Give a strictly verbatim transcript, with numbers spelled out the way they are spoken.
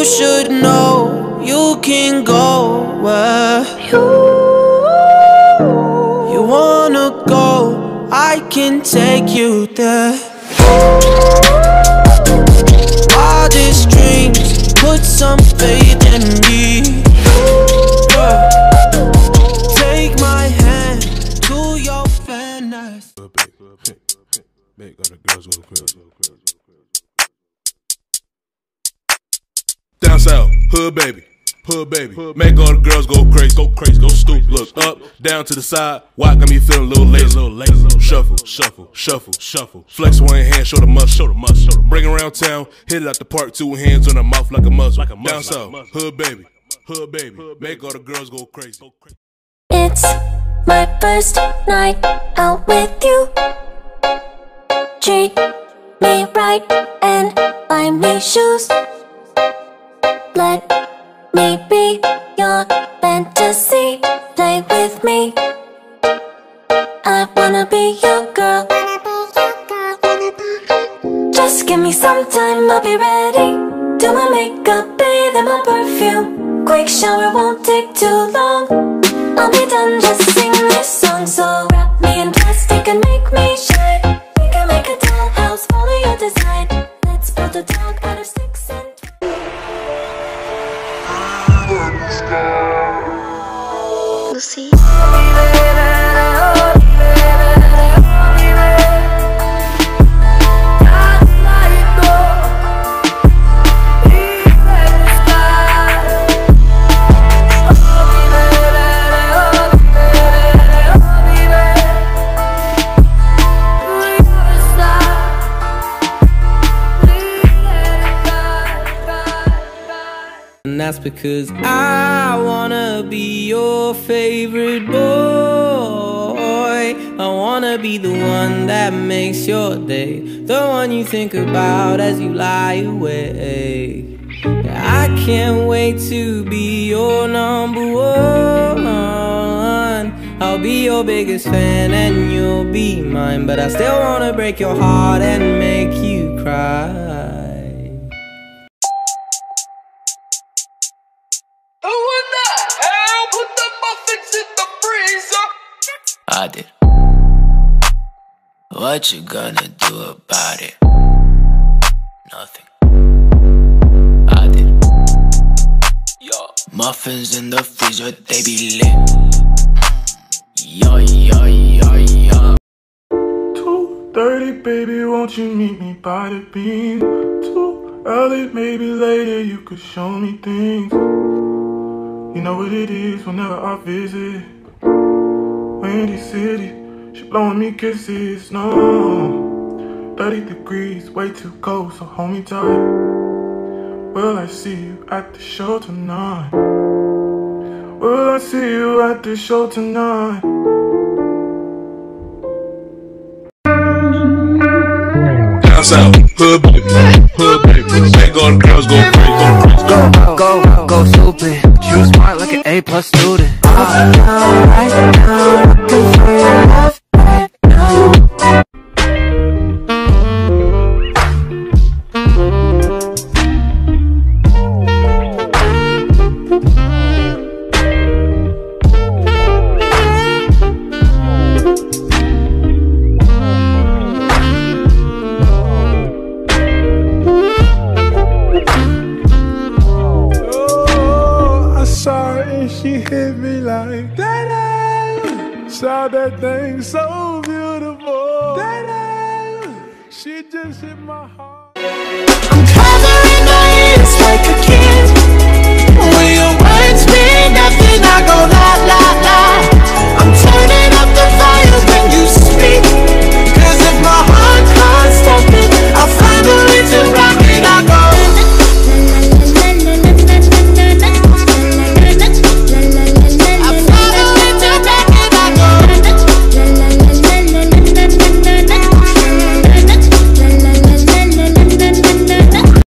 should know you can go where you, you wanna go. I can take you there. Wildest dreams, put some faith in me. Yeah. Take my hand to your fantasies. Make all the girls go crazy. Down south, hood baby, hood baby. Make all the girls go crazy, go crazy, go stupid. Look up, down to the side. Why got me feeling a little lazy, little lazy. Shuffle, shuffle, shuffle, shuffle. Flex one hand, show the muscle, show the muscle. Bring around town, hit it out the park, two hands on her mouth like a muzzle. Like a muzzle. Down south, like hood baby, hood baby. Make all the girls go crazy. It's my first night out with you. Treat me right and buy me shoes. Let me be your fantasy. Play with me. I wanna be your girl. Just give me some time, I'll be ready. Do my makeup, bathe in my perfume. Quick shower won't take too long. I'll be done, just sing this song. So wrap me in plastic and make me shine. We can make a dollhouse, follow your design. Let's build a dog out of sticks and Lucy. And that's because I wanna be your favorite boy. I wanna be the one that makes your day, the one you think about as you lie awake. I can't wait to be your number one. I'll be your biggest fan and you'll be mine, but I still wanna break your heart and make you cry. I did. What you gonna do about it? Nothing. I did. Yo. Muffins in the freezer, they be lit. Yo, yo, yo, yo. two thirty, baby, won't you meet me by the beam? Too early, maybe later, you could show me things. You know what it is whenever I visit. Windy city, she blowing me kisses, no. thirty degrees, way too cold, so hold me tight. Will I see you at the show tonight? Will I see you at the show tonight? Down south, hood baby, hood baby. Make all the girls go crazy, go crazy. Go, go, go stupid. You smart like an A plus student. Right now, right now, looking for your love right now. She hit me like that. Saw that thing so beautiful. That she just hit my heart.